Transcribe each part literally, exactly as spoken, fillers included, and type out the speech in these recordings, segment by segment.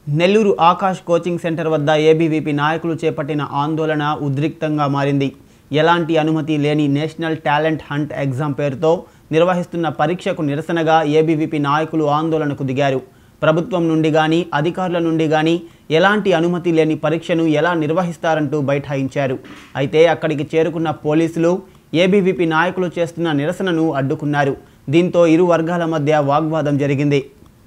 Nellore Aakash coaching centre వద్ద ABVP నాయకులు చేపట్టిన ఆందోళన ఉద్రిక్తంగా మారింది. ఎలాంటి అనుమతి లేని నేషనల్ టాలెంట్ హంట్ ఎగ్జామ్ పేరుతో నిర్వహిస్తున్న పరీక్షకు నిరసనగా ఏబీవీపీ నాయకులు ఆందోళనకు దిగారు. ప్రభుత్వం నుండి గాని అధికారుల నుండి గాని ఎలాంటి అనుమతి లేని పరీక్షను ఎలా నిర్వహిస్తారంటూ బైఠాయించారు. అయితే అక్కడికి చేరుకున్న పోలీసులు ఏబీవీపీ నాయకులు చేస్తున్న నిరసనను అడ్డుకున్నారు. దీంతో ఇరు వర్గాల మధ్య వాగ్వాదం జరిగింది.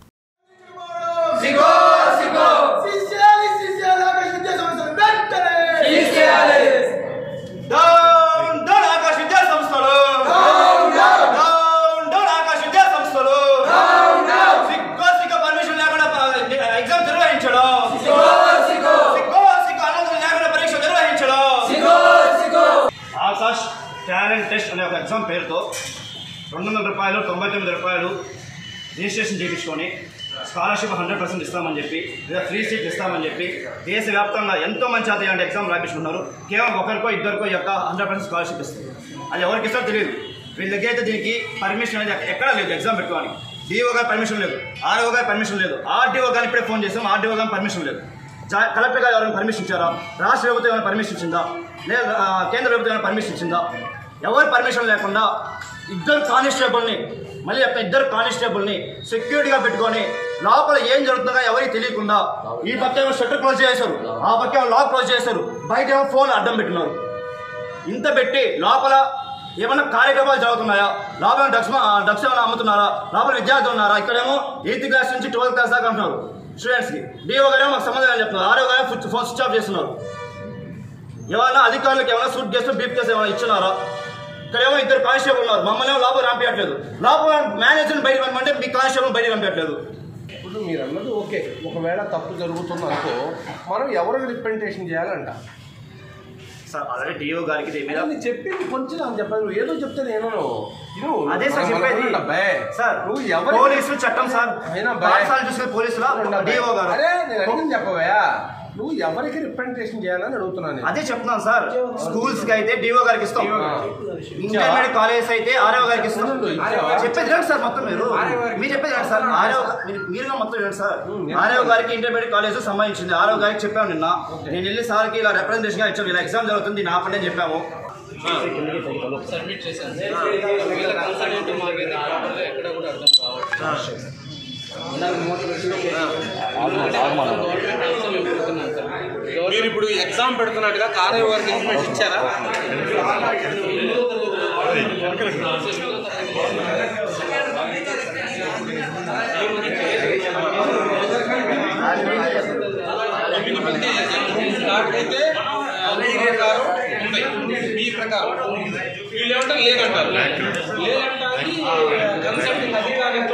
ఆకాష్ టాలెంట్ టెస్ట్ అనే ఒక ఎగ్జామ్ పేరుతో రెండు వందల రూపాయలు తొంభై తొమ్మిది రూపాయలు రిజిస్ట్రేషన్ చేయించుకొని స్కాలర్షిప్ హండ్రెడ్ పర్సెంట్ ఇస్తామని చెప్పి లేదా ఫ్రీ సీట్ ఇస్తామని చెప్పి దేశవ్యాప్తంగా ఎంతో మంది చేత ఇలాంటి ఎగ్జామ్ రాయించుకున్నారు. కేవలం ఒకరికో ఇద్దరికో యొక్క హండ్రెడ్ పర్సెంట్ స్కాలర్షిప్ ఇస్తుంది. అది ఎవరికి ఇస్తారో తెలియదు. వీళ్ళ దగ్గర అయితే దీనికి పర్మిషన్ అనేది ఎక్కడా లేదు. ఎగ్జామ్ పెట్టుకోవాలి డిఓ గారి పర్మిషన్ లేదు, ఆర్ఓ గారి పర్మిషన్ లేదు, ఆర్డీఓ గారు ఇప్పుడే ఫోన్ చేసాం, ఆర్డీఓ గారి పర్మిషన్ లేదు. కలెక్టర్ గారు ఎవరైనా పర్మిషన్ ఇచ్చారా? రాష్ట్ర ప్రభుత్వం ఏమైనా పర్మిషన్ ఇచ్చిందా? లేదా కేంద్ర ప్రభుత్వం ఏమైనా పర్మిషన్ ఇచ్చిందా? ఎవరి పర్మిషన్ లేకుండా ఇద్దరు కానిస్టేబుల్ని మళ్ళీ చెప్తా ఇద్దరు కానిస్టేబుల్ని సెక్యూరిటీగా పెట్టుకొని లోపల ఏం జరుగుతుందో ఎవరికి తెలియకుండా ఈ పక్క ఏమో షట్టర్ క్లోజ్ చేశారు, ఆ పక్క ఏమో లాక్ క్లోజ్ చేశారు, బయట ఏమో ఫోన్ అడ్డం పెట్టినారు. ఇంత పెట్టి లోపల ఏమైనా కార్యక్రమాలు జరుగుతున్నాయా? లోపల డ్రగ్స్ డ్రగ్స్ ఏమైనా అమ్ముతున్నారా? లోపల విద్యార్థులు ఉన్నారా? ఇక్కడేమో ఎయిత్ క్లాస్ నుంచి ట్వెల్త్ క్లాస్ దాకా అంటున్నారు స్టూడెంట్స్కి. డిఓ గారు మాకు సంబంధం అని చెప్తున్నారు, ఆరో గారు ఫోన్ స్విచ్ ఆఫ్ చేస్తున్నారు. ఏమైనా అధికారులకు ఏమైనా సూట్ కేసు బీప్ కేసు ఏమైనా ఇచ్చినారా? ఇక్కడ ఏమో ఇద్దరు కానిస్టేబుల్ ఉన్నారు, మమ్మల్ని ఏమో లోపల పంపించట్లేదు. లోపల మేనేజర్ని బయట పంపమంటే మీ కానిస్టేబుల్ బయట పంపించట్లేదు. ఇప్పుడు మీరు అన్నది ఓకే, ఒకవేళ తప్పు జరుగుతుంది అనుకో మనం ఎవరికి రిప్రజెంటేషన్ చేయాలంట సార్. ఆల్రెడీ డిఓ గారికి చెప్పింది కొంచెం అని చెప్పాను, నువ్వు ఏదో చెప్తే నేను అదే సార్ చెప్పేది సార్. నువ్వు ఎవరు పోలీసులు చట్టం సార్, చూసుకునే పోలీసులు డిఓ గారు. అరే నేను అడిగింది చెప్పవా, నువ్వు ఎవరికి రిప్రజెంటేషన్ చేయాలని అడుగుతున్నాను. అదే చెప్తున్నాను సార్. స్కూల్స్ కి అయితే డిఓ గారికి ఇస్తాం, ఇంటర్మీడియట్ కాలేజ్ అయితే ఆర్ఓ గారికి ఇస్తాం. చెప్పేది రండి సార్, మొత్తం మీరు మీరు చెప్పేది రండి సార్. ఆర్ఓ మీరుగా మొత్తం రండి సార్. ఆర్ఓ గారికి ఇంటర్మీడియట్ కాలేజ్ సంబంధించింది. ఆర్ఓ గారికి చెప్పాము నిన్న, నేను వెళ్ళి సార్కి ఇలా రిప్రజెంటేషన్ గా ఇచ్చాము, ఇలా ఎగ్జామ్ జరుగుతుంది నా పని అని చెప్పాము. సబ్మిట్ చేశాను. ఎక్కడ కూడా అర్థం కావచ్చు. మీరు ఇప్పుడు ఎగ్జామ్ పెడుతున్నట్టుగా ఆర్ఓ గారికి ఇన్ఫర్మేషన్ ఇచ్చారా? నాకైతే మీ ప్రకారం వీళ్ళు ఏమంటారు లేదంటారు, లేదంటారు కన్సల్టింగ్ అధికారులతో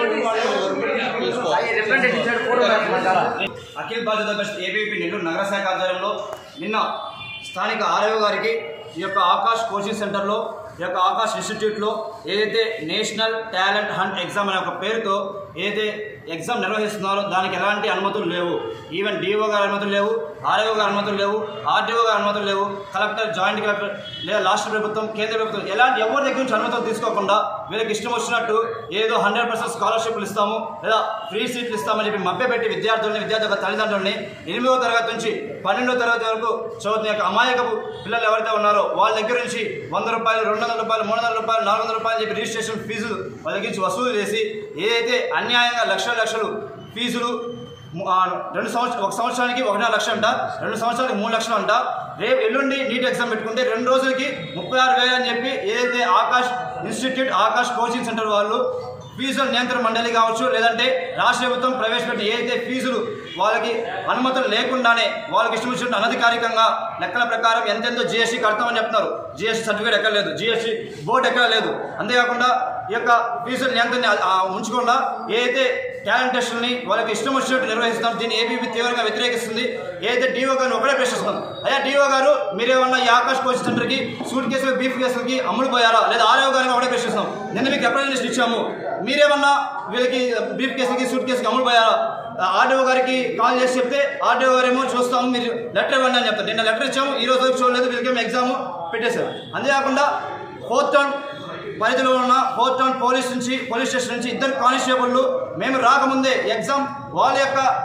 అఖిల్ బాధ్యత బెస్ట్ ఏబీవీపీ నెల్లూరు నగర శాఖ ఆధ్వర్యంలో నిన్న స్థానిక ఆర్ఓ గారికి ఈ యొక్క ఆకాష్ కోచింగ్ సెంటర్లో ఈ యొక్క ఆకాష్ ఇన్స్టిట్యూట్లో ఏదైతే నేషనల్ టాలెంట్ హంట్ ఎగ్జామ్ అనే ఒక పేరుతో ఏదైతే ఎగ్జామ్ నిర్వహిస్తున్నారో దానికి ఎలాంటి అనుమతులు లేవు. ఈవెన్ డిఓ గారి అనుమతులు లేవు, ఆర్ఓ గారి అనుమతులు లేవు, ఆర్టీఓ గారి అనుమతులు లేవు, కలెక్టర్, జాయింట్ కలెక్టర్ లేదా రాష్ట్ర ప్రభుత్వం, కేంద్ర ప్రభుత్వం ఎలాంటి ఎవరి దగ్గర నుంచి అనుమతులు తీసుకోకుండా వీళ్ళకి ఇష్టం వచ్చినట్టు ఏదో హండ్రెడ్ పర్సెంట్ స్కాలర్షిప్లు ఇస్తాము లేదా ఫ్రీ సీట్లు ఇస్తామని చెప్పి మభ్యపెట్టి విద్యార్థులని విద్యార్థుల తల్లిదండ్రులని ఎనిమిదవ తరగతి నుంచి పన్నెండవ తరగతి వరకు చదువుతున్న యొక్క అమాయకపు పిల్లలు ఎవరైతే ఉన్నారో వాళ్ళ దగ్గర నుంచి వంద రూపాయలు, రెండు వందల రూపాయలు, మూడు వందల రూపాయలు, నాలుగు వందల రూపాయలు చెప్పి రిజిస్ట్రేషన్ ఫీజులు వాళ్ళ దగ్గర నుంచి వసూలు చేసి ఏదైతే అన్యాయంగా లక్షల లక్షలు ఫీజులు రెండు సంవత్సరం ఒక సంవత్సరానికి ఒకటిన్నర లక్ష అంట, రెండు సంవత్సరానికి మూడు లక్షలు అంట. రేపు ఎల్లుండి నీట్ ఎగ్జామ్ పెట్టుకుంటే రెండు రోజులకి ముప్పై ఆరు వేలు అని చెప్పి ఏదైతే Aakash institute Aakash coaching centre వాళ్ళు ఫీజుల నియంత్రణ మండలి కావచ్చు లేదంటే రాష్ట్ర ప్రభుత్వం ప్రవేశపెట్టి ఏదైతే ఫీజులు వాళ్ళకి అనుమతులు లేకుండానే వాళ్ళకి ఇష్టం వచ్చినట్టు అనధికారికంగా లెక్కల ప్రకారం ఎంతెంతో జిఎస్టీ కడతామని చెప్తున్నారు. జిఎస్టీ సర్టిఫికేట్ ఎక్కడ లేదు, జిఎస్టీ బోర్డు ఎక్కడ లేదు. అంతేకాకుండా ఈ యొక్క ఫీజుల నియంత్రణ ఉంచకుండా ఏదైతే టాలెంట్ టెస్టులని వాళ్ళకి ఇష్టం వచ్చినట్టు నిర్వహిస్తున్నారు. దీన్ని ఏబీవీపీ తీవ్రంగా వ్యతిరేకిస్తుంది. ఏదైతే డిఓ గారిని ఒకటే ప్రశ్నిస్తున్నారు, అయ్యా డిఓ గారు మీరేమన్నా ఈ ఆకాష్ కోచింగ్ సెంటర్కి సూట్ కేసులు బీఫ్ కేసులకి అమ్ముడు పోయారా లేదా? ఆర్ఓ గారిని ఒకటే ప్రశ్నిస్తున్నాం, నిన్న మీకు రిప్రజెంటేషన్ ఇచ్చాము, మీరేమన్నా వీళ్ళకి బీఫ్ కేసులకి సూట్ కేసులకి అమ్ముడు పోయారా? ఆర్డీఓ గారికి కాల్ చేసి చెప్తే ఆర్డీఓ గారు ఏమో చూస్తాము మీరు లెటర్ ఇవ్వండి అని చెప్తారు. నిన్న లెటర్ ఇచ్చాము, ఈ రోజు చూడలేదు, వీళ్ళకేమో ఎగ్జామ్ పెట్టేశారు. అంతేకాకుండా ఫోర్త్ టర్మ్ పరిధిలో ఉన్న ఫోర్త్ టౌన్ పోలీస్ నుంచి పోలీస్ స్టేషన్ నుంచి ఇద్దరు కానిస్టేబుల్లు మేము రాకముందే ఎగ్జామ్ వాళ్ళ యొక్క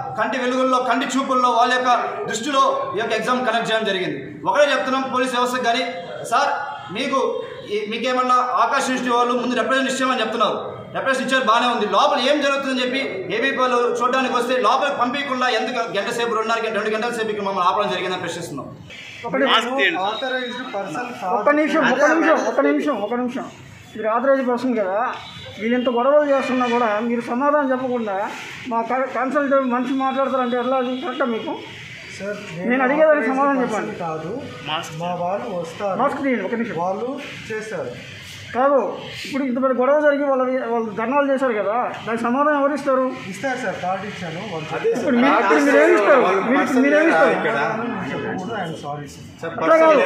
కంటి వెలుగుల్లో కంటి చూపుల్లో వాళ్ళ యొక్క దృష్టిలో ఈ యొక్క ఎగ్జామ్ కండక్ట్ చేయడం జరిగింది. ఒకటే చెప్తున్నాం పోలీస్ వ్యవస్థకు కానీ, సార్ మీకు మీకేమన్నా ఆకాశ ఇన్స్టిట్యూట్ వాళ్ళు ముందు రిప్రజెంట్ ఇచ్చామని చెప్తున్నారు. రిప్రజెంట్ ఇచ్చారు బాగానే ఉంది, లోపల ఏం జరుగుతుందని చెప్పి ఏబీపీ వాళ్ళు చూడడానికి వస్తే లోపలికి పంపించకుండా ఎంత గంట సేపు రెండున్నర రెండు గంటల సేపు ఇక్కడ మమ్మల్ని ఆపడం జరిగిందని ప్రశ్నిస్తున్నాం. ఒక నిమిషం ఒక నిమిషం ఒక నిమిషం ఒక నిమిషం మీరు ఆథరైజ్ పర్సన్ కదా, మీరు ఇంత గొడవలు చేస్తున్నా కూడా మీరు సమాధానం చెప్పకుండా మా కన్సల్ట్ మనిషి మాట్లాడతారంటే ఎట్లా కరెక్టా మీకు? నేను అడిగేదానికి సమాధానం చెప్పండి. కాదు, మా వాళ్ళు వస్తారు, మాస్క్ తీయండి ఒక నిమిషం. వాళ్ళు చేస్తారు కాదు, ఇప్పుడు ఇంత పెద్ద గొడవ జరిగి వాళ్ళ వాళ్ళు ధర్నాలు చేశారు కదా, దానికి సమాధానం ఎవరు ఇస్తారు? ఇస్తారు సార్, కార్డు ఇచ్చాను. ఇప్పుడు మీరేమి ఇస్తారు? మీరేమి ఇస్తారు? సారీ సార్, అట్లా కాదు,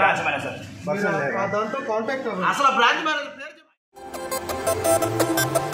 దాంతో కాంటాక్ట్ అసలు బ్రాంచ్ మేనేజర్